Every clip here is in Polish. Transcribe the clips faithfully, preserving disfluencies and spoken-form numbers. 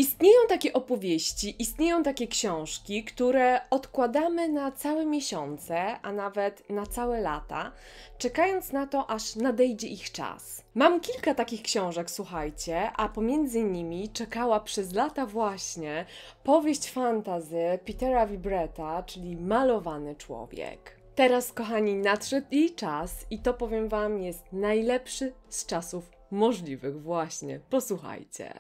Istnieją takie opowieści, istnieją takie książki, które odkładamy na całe miesiące, a nawet na całe lata, czekając na to, aż nadejdzie ich czas. Mam kilka takich książek, słuchajcie, a pomiędzy nimi czekała przez lata właśnie powieść fantasy Petera Vibreta, czyli Malowany Człowiek. Teraz, kochani, nadszedł jej czas i to, powiem wam, jest najlepszy z czasów możliwych właśnie. Posłuchajcie.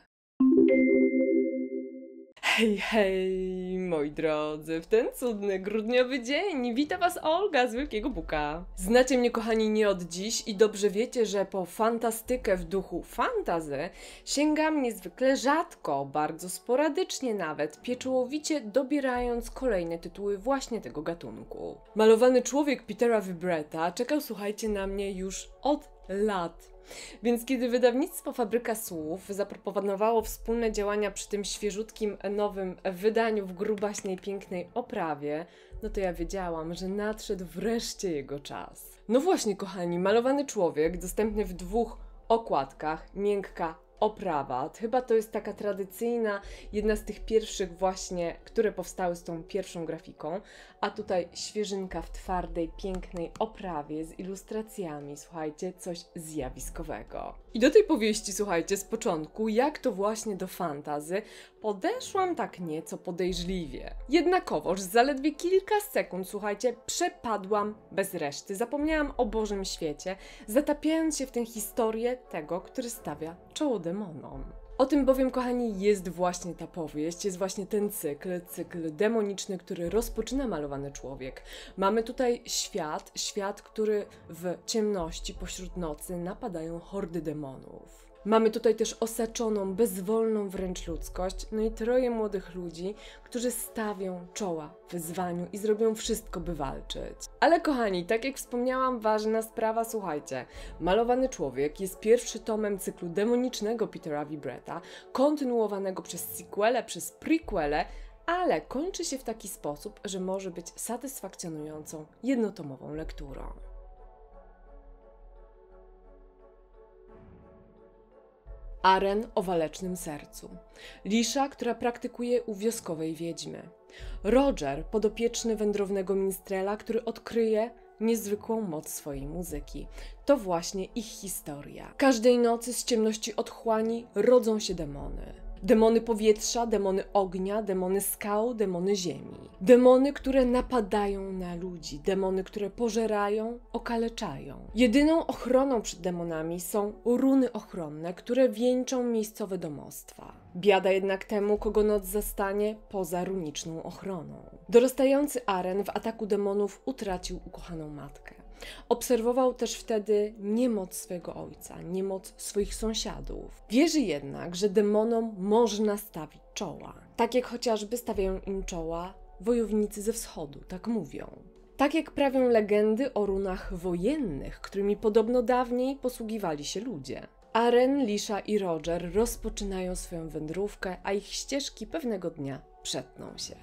Hej, hej, moi drodzy, w ten cudny grudniowy dzień wita was Olga z Wielkiego Buka. Znacie mnie, kochani, nie od dziś i dobrze wiecie, że po fantastykę w duchu fantasy sięgam niezwykle rzadko, bardzo sporadycznie nawet, pieczołowicie dobierając kolejne tytuły właśnie tego gatunku. Malowany Człowiek Petera Vibreta czekał, słuchajcie, na mnie już od lat. Więc kiedy wydawnictwo Fabryka Słów zaproponowało wspólne działania przy tym świeżutkim, nowym wydaniu w grubaśnej, pięknej oprawie, no to ja wiedziałam, że nadszedł wreszcie jego czas. No właśnie, kochani, Malowany Człowiek, dostępny w dwóch okładkach, miękka oprawa. Chyba to jest taka tradycyjna, jedna z tych pierwszych właśnie, które powstały z tą pierwszą grafiką, a tutaj świeżynka w twardej, pięknej oprawie z ilustracjami, słuchajcie, coś zjawiskowego. I do tej powieści, słuchajcie, z początku, jak to właśnie do fantazy, podeszłam tak nieco podejrzliwie. Jednakowoż zaledwie kilka sekund, słuchajcie, przepadłam bez reszty, zapomniałam o Bożym świecie, zatapiając się w tę historię tego, który stawia czoło demonom. O tym bowiem, kochani, jest właśnie ta powieść, jest właśnie ten cykl, cykl demoniczny, który rozpoczyna Malowany Człowiek. Mamy tutaj świat, świat, który w ciemności pośród nocy napadają hordy demonów. Mamy tutaj też osaczoną, bezwolną wręcz ludzkość, no i troje młodych ludzi, którzy stawią czoła wyzwaniu i zrobią wszystko, by walczyć. Ale kochani, tak jak wspomniałam, ważna sprawa, słuchajcie. Malowany Człowiek jest pierwszy tomem cyklu demonicznego Petera Vibreta, kontynuowanego przez sequele, przez prequele, ale kończy się w taki sposób, że może być satysfakcjonującą, jednotomową lekturą. Aren o walecznym sercu. Lisza, która praktykuje u wioskowej wiedźmy. Roger, podopieczny wędrownego minstrela, który odkryje niezwykłą moc swojej muzyki. To właśnie ich historia. Każdej nocy z ciemności otchłani rodzą się demony. Demony powietrza, demony ognia, demony skał, demony ziemi. Demony, które napadają na ludzi, demony, które pożerają, okaleczają. Jedyną ochroną przed demonami są runy ochronne, które wieńczą miejscowe domostwa. Biada jednak temu, kogo noc zastanie poza runiczną ochroną. Dorastający Aren w ataku demonów utracił ukochaną matkę. Obserwował też wtedy niemoc swego ojca, niemoc swoich sąsiadów. Wierzy jednak, że demonom można stawić czoła. Tak jak chociażby stawiają im czoła wojownicy ze wschodu, tak mówią. Tak jak prawią legendy o runach wojennych, którymi podobno dawniej posługiwali się ludzie. Aren, Lisza i Roger rozpoczynają swoją wędrówkę, a ich ścieżki pewnego dnia przetną się.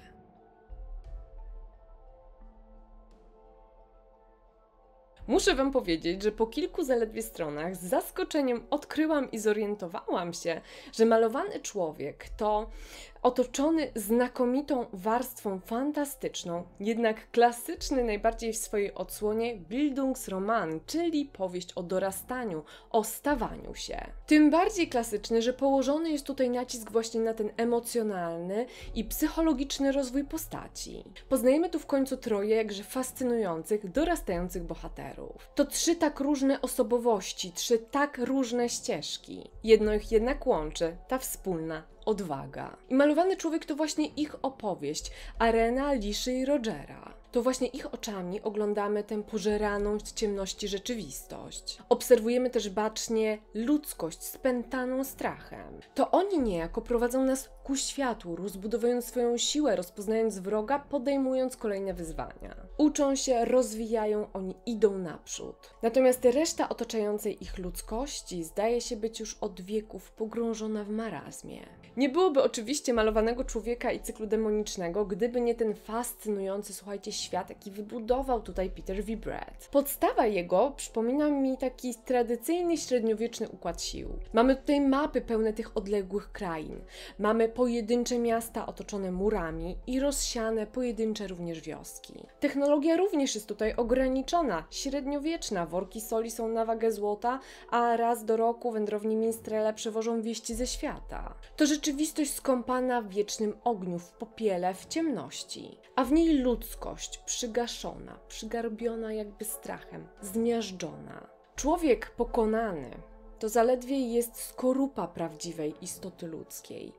Muszę wam powiedzieć, że po kilku zaledwie stronach z zaskoczeniem odkryłam i zorientowałam się, że Malowany Człowiek to otoczony znakomitą warstwą fantastyczną, jednak klasyczny najbardziej w swojej odsłonie Bildungsroman, czyli powieść o dorastaniu, o stawaniu się. Tym bardziej klasyczny, że położony jest tutaj nacisk właśnie na ten emocjonalny i psychologiczny rozwój postaci. Poznajemy tu w końcu troje jakże fascynujących, dorastających bohaterów. To trzy tak różne osobowości, trzy tak różne ścieżki. Jedno ich jednak łączy, ta wspólna odwaga. I Malowany Człowiek to właśnie ich opowieść, Arena, Liszy i Rogera. To właśnie ich oczami oglądamy tę pożeraną w ciemności rzeczywistość. Obserwujemy też bacznie ludzkość spętaną strachem. To oni niejako prowadzą nas ku światłu, rozbudowując swoją siłę, rozpoznając wroga, podejmując kolejne wyzwania. Uczą się, rozwijają, oni idą naprzód. Natomiast reszta otaczającej ich ludzkości zdaje się być już od wieków pogrążona w marazmie. Nie byłoby oczywiście Malowanego Człowieka i cyklu demonicznego, gdyby nie ten fascynujący, słuchajcie, świat, jaki wybudował tutaj Peter V. Brett. Podstawa jego przypomina mi taki tradycyjny, średniowieczny układ sił. Mamy tutaj mapy pełne tych odległych krain. Mamy pojedyncze miasta otoczone murami i rozsiane pojedyncze również wioski. Technologia również jest tutaj ograniczona, średniowieczna. Worki soli są na wagę złota, a raz do roku wędrowni minstrele przewożą wieści ze świata. To rzeczywistość skąpana w wiecznym ogniu, w popiele, w ciemności, a w niej ludzkość przygaszona, przygarbiona jakby strachem, zmiażdżona. Człowiek pokonany to zaledwie jest skorupa prawdziwej istoty ludzkiej.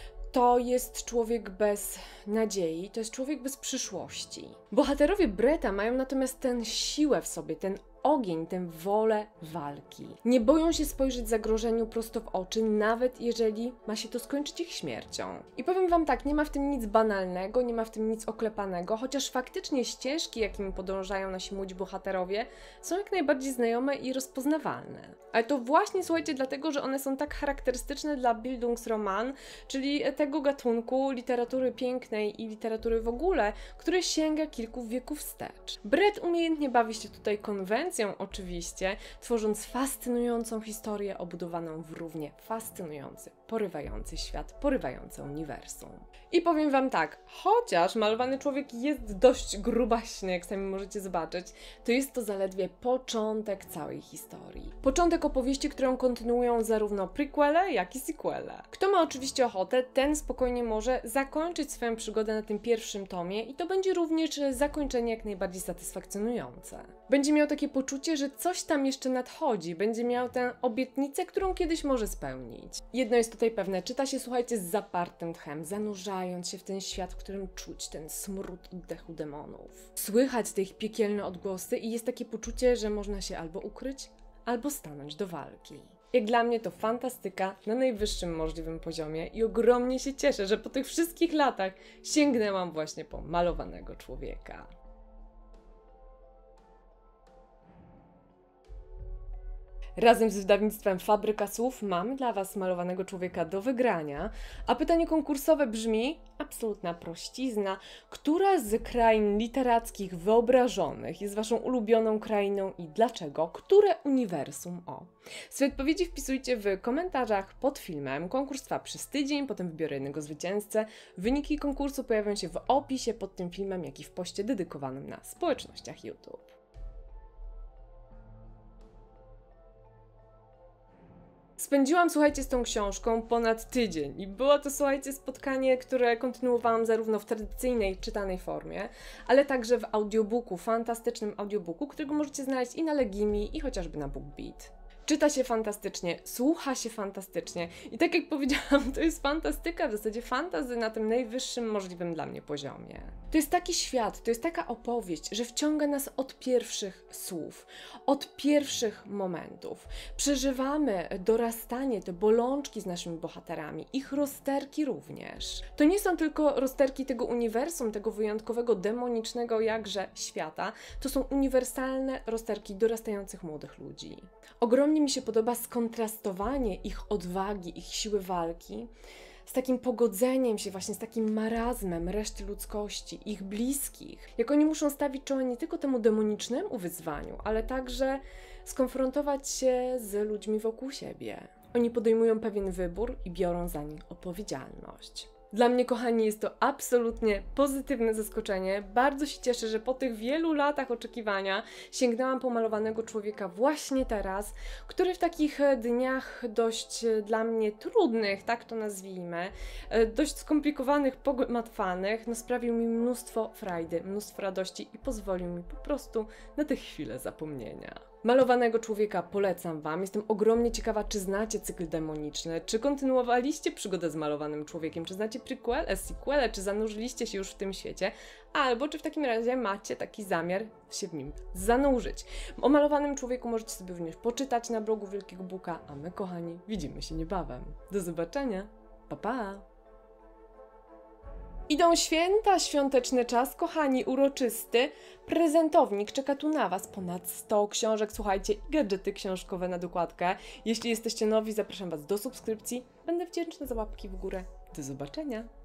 To jest człowiek bez nadziei, to jest człowiek bez przyszłości. Bohaterowie Bretta mają natomiast tę siłę w sobie, ten ogień, tę wolę walki. Nie boją się spojrzeć zagrożeniu prosto w oczy, nawet jeżeli ma się to skończyć ich śmiercią. I powiem wam tak, nie ma w tym nic banalnego, nie ma w tym nic oklepanego, chociaż faktycznie ścieżki, jakimi podążają nasi młodzi bohaterowie, są jak najbardziej znajome i rozpoznawalne. Ale to właśnie, słuchajcie, dlatego, że one są tak charakterystyczne dla Bildungsroman, czyli tego gatunku literatury pięknej i literatury w ogóle, który sięga kilku wieków wstecz. Brett umiejętnie bawi się tutaj konwencją, oczywiście, tworząc fascynującą historię obudowaną w równie fascynujący, porywający świat, porywające uniwersum. I powiem wam tak, chociaż malowany człowiek jest dość grubaśny, jak sami możecie zobaczyć, to jest to zaledwie początek całej historii. Początek opowieści, którą kontynuują zarówno prequele, jak i sequele. Kto ma oczywiście ochotę, ten spokojnie może zakończyć swoją przygodę na tym pierwszym tomie i to będzie również zakończenie jak najbardziej satysfakcjonujące. Będzie miał takie poczucie, że coś tam jeszcze nadchodzi, będzie miał tę obietnicę, którą kiedyś może spełnić. Jedno jest tutaj pewne, czyta się, słuchajcie, z zapartym tchem, zanurzając się w ten świat, w którym czuć ten smród oddechu demonów. Słychać te ich piekielne odgłosy i jest takie poczucie, że można się albo ukryć, albo stanąć do walki. Jak dla mnie to fantastyka na najwyższym możliwym poziomie i ogromnie się cieszę, że po tych wszystkich latach sięgnęłam właśnie po malowanego człowieka. Razem z wydawnictwem Fabryka Słów mamy dla Was malowanego człowieka do wygrania, a pytanie konkursowe brzmi, absolutna prościzna, która z krain literackich wyobrażonych jest Waszą ulubioną krainą i dlaczego? Które uniwersum? O. Swoje odpowiedzi wpisujcie w komentarzach pod filmem. Konkurs trwa przez tydzień, potem wybiorę jednego zwycięzcę. Wyniki konkursu pojawią się w opisie pod tym filmem, jak i w poście dedykowanym na społecznościach YouTube. Spędziłam, słuchajcie, z tą książką ponad tydzień i było to, słuchajcie, spotkanie, które kontynuowałam zarówno w tradycyjnej, czytanej formie, ale także w audiobooku, fantastycznym audiobooku, którego możecie znaleźć i na Legimi, i chociażby na BookBeat. Czyta się fantastycznie, słucha się fantastycznie i tak jak powiedziałam, to jest fantastyka, w zasadzie fantasy na tym najwyższym możliwym dla mnie poziomie. To jest taki świat, to jest taka opowieść, że wciąga nas od pierwszych słów, od pierwszych momentów. Przeżywamy dorastanie, te bolączki z naszymi bohaterami, ich rozterki również. To nie są tylko rozterki tego uniwersum, tego wyjątkowego, demonicznego jakże świata, to są uniwersalne rozterki dorastających młodych ludzi. Ogromnie mi się podoba skontrastowanie ich odwagi, ich siły walki z takim pogodzeniem się właśnie, z takim marazmem reszty ludzkości, ich bliskich. Jak oni muszą stawić czoła nie tylko temu demonicznemu wyzwaniu, ale także skonfrontować się z ludźmi wokół siebie. Oni podejmują pewien wybór i biorą za nim odpowiedzialność. Dla mnie, kochani, jest to absolutnie pozytywne zaskoczenie. Bardzo się cieszę, że po tych wielu latach oczekiwania sięgnęłam po malowanego człowieka właśnie teraz, który w takich dniach dość dla mnie trudnych, tak to nazwijmy, dość skomplikowanych, pogmatwanych, no sprawił mi mnóstwo frajdy, mnóstwo radości i pozwolił mi po prostu na te chwile zapomnienia. Malowanego człowieka polecam Wam. Jestem ogromnie ciekawa, czy znacie cykl demoniczny, czy kontynuowaliście przygodę z malowanym człowiekiem, czy znacie prequele, sequele, czy zanurzyliście się już w tym świecie, albo czy w takim razie macie taki zamiar się w nim zanurzyć. O malowanym człowieku możecie sobie również poczytać na blogu Wielkiego Buka, a my, kochani, widzimy się niebawem. Do zobaczenia. Pa, pa! Idą święta, świąteczny czas, kochani, uroczysty. Prezentownik czeka tu na Was. Ponad sto książek, słuchajcie, i gadżety książkowe na dokładkę. Jeśli jesteście nowi, zapraszam Was do subskrypcji. Będę wdzięczna za łapki w górę. Do zobaczenia!